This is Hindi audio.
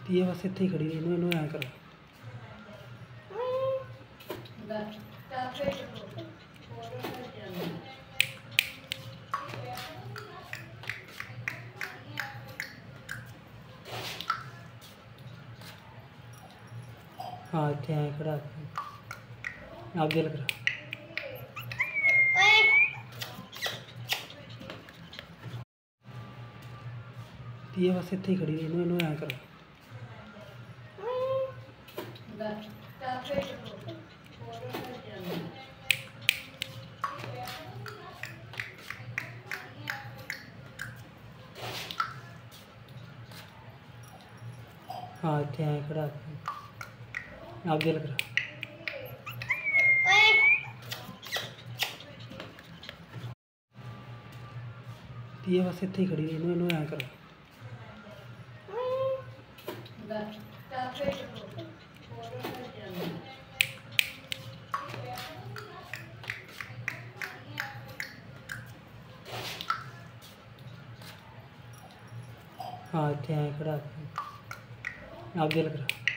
ये बस इत्थे ही खड़ी रही, इनू ऐ कर। हाँ इत्थे ऐ खड़ा, आगे लग रहा। ये बस इत्थे ही खड़ी रही, इनू ऐ कर। हाँ इत्थे ऐ खड़ा, आगे लग रहा। ये बस इत्थे ही खड़ी रही, इनू ऐ कर। हाँ इत्थे ऐ खड़ा, आगे लग रहा।